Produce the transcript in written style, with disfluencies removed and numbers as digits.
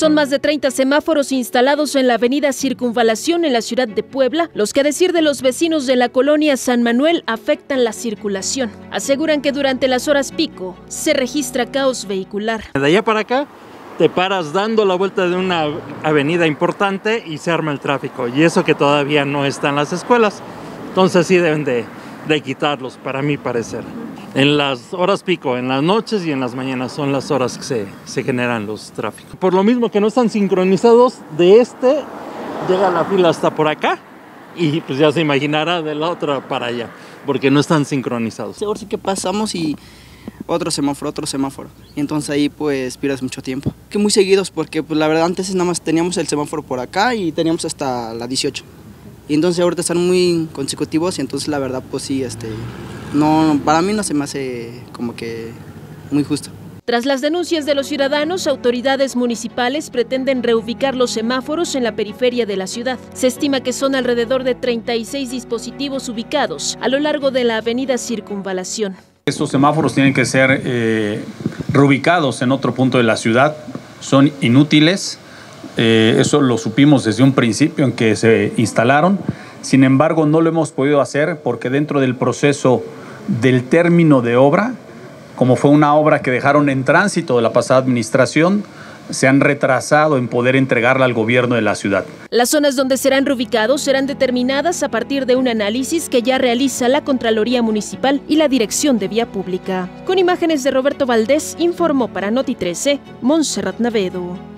Son más de 30 semáforos instalados en la avenida Circunvalación en la ciudad de Puebla, los que a decir de los vecinos de la colonia San Manuel afectan la circulación. Aseguran que durante las horas pico se registra caos vehicular. De allá para acá te paras dando la vuelta de una avenida importante y se arma el tráfico. Y eso que todavía no está en las escuelas. Entonces sí deben de quitarlos, para mi parecer. En las horas pico, en las noches y en las mañanas son las horas que se generan los tráficos. Por lo mismo que no están sincronizados, llega la fila hasta por acá y pues ya se imaginará de la otra para allá, porque no están sincronizados. Ahora sí que pasamos y otro semáforo. Y entonces ahí pues pierdes mucho tiempo. Que muy seguidos porque pues la verdad antes nada más teníamos el semáforo por acá y teníamos hasta la 18. Y entonces ahorita están muy consecutivos y entonces la verdad pues sí, no, para mí no se me hace como que muy justo. Tras las denuncias de los ciudadanos, autoridades municipales pretenden reubicar los semáforos en la periferia de la ciudad. Se estima que son alrededor de 36 dispositivos ubicados a lo largo de la avenida Circunvalación. Estos semáforos tienen que ser reubicados en otro punto de la ciudad, son inútiles, eso lo supimos desde un principio en que se instalaron, sin embargo no lo hemos podido hacer porque dentro del proceso del término de obra, como fue una obra que dejaron en tránsito de la pasada administración, se han retrasado en poder entregarla al gobierno de la ciudad. Las zonas donde serán reubicados serán determinadas a partir de un análisis que ya realiza la Contraloría Municipal y la Dirección de Vía Pública. Con imágenes de Roberto Valdés, informó para Noti 13, Montserrat Navedo.